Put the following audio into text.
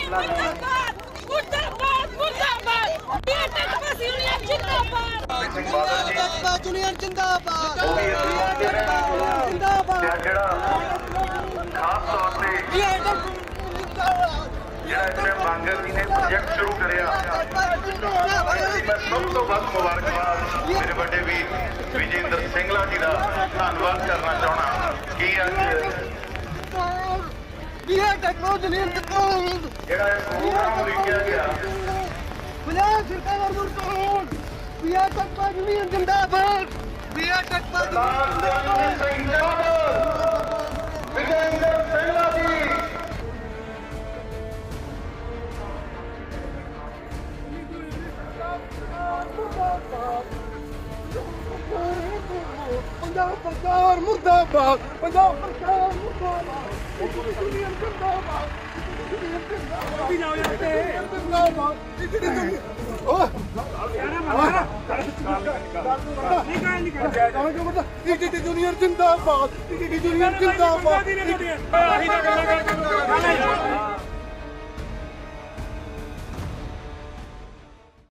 मुर्दाबाद मुर्दाबाद मुर्दाबाद यूनियन जिंदाबाद यूनियन जिंदाबाद जिंदाबाद खास तौर से बांगर जी ने प्रोजेक्ट शुरू करिया मैं सब तो वध मुबारकबाद मेरे बड़े वीर विजेंद्र सिंगला जी का धन्यवाद करना चाहना कि अज प्रोग्राम लिखा गया जिंदाबाद विजेंद्र सिंगला जी पंजाब सरकार मुर्दाबाद पंजाब सरकार मुर्दाबाद यूनियन जिंदाबाद यूनियन जिंदाबाद यूनियन जिंदाबाद